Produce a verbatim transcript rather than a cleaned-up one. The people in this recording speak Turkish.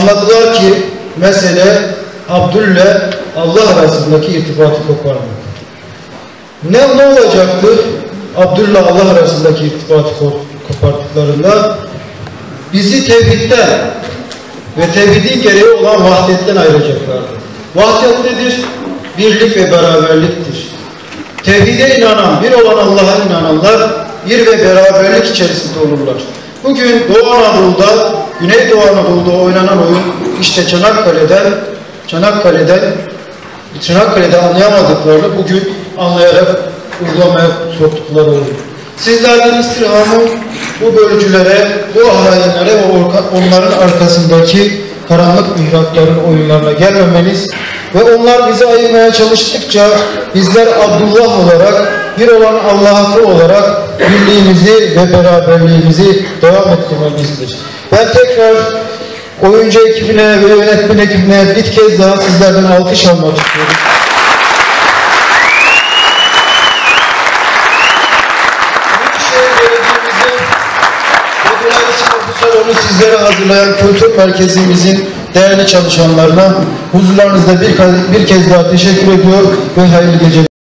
Anladılar ki mesele Abdül'le Allah arasındaki irtibatı koparmak. Ne, ne olacaktı? Abdül'le Allah arasındaki irtibatı kopardıklarında bizi tevhidden ve tevhidin gereği olan vahdetten ayıracaklardı. Vahdet nedir? Birlik ve beraberliktir. Tevhide inanan, bir olan Allah'a inananlar bir ve beraberlik içerisinde olurlar. Bugün Doğu Anadolu'da, Güneydoğu Anadolu'da oynanan oyun işte Çanakkale'den, Çanakkale'den, Çanakkale'de anlayamadıklarını bugün anlayarak uygulamaya soktukları oyun. Sizlerden istirhamım bu bölücülere, bu hainlere ve onların arkasındaki karanlık mihrakların oyunlarına gelmemeniz ve onlar bizi ayırmaya çalıştıkça bizler Abdullah olarak, bir olan Allah'ı olarak birliğimizi ve beraberliğimizi devam ettirmemizdir. Ben tekrar oyuncu ekibine ve yönetmen ekibine bir kez daha sizlerden alkış almak istiyorum. Bu salonu sizlere hazırlayan kültür merkezimizin değerli çalışanlarına huzurlarınızda bir, bir kez daha teşekkür ediyor ve hayırlı geceler.